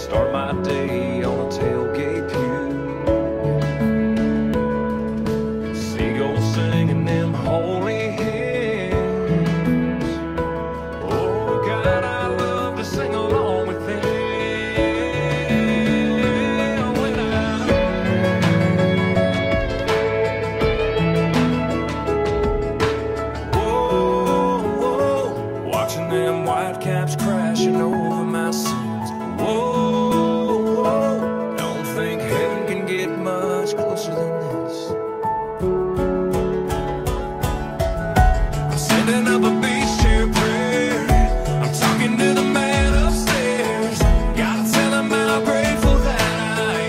start my day on a tailgate pew. Seagulls singing them holy hymns. Oh God, I love to sing along with them. When watching them whitecaps crashing over my sins. Whoa, don't think heaven can get much closer than this. I'm sending up a beach chair prayer. I'm talking to the man upstairs. Gotta tell him how grateful that I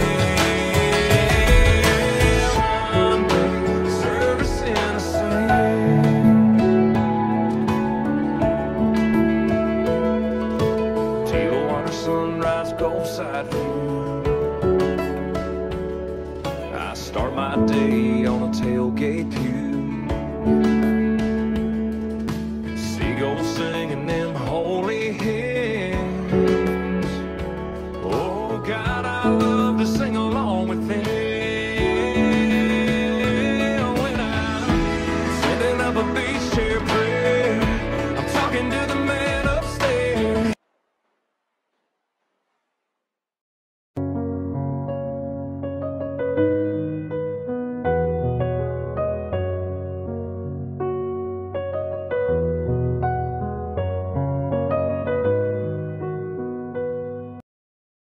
am. Service in a sunrise, Gulfside view. I start my day on a tailgate pew. Seagulls singing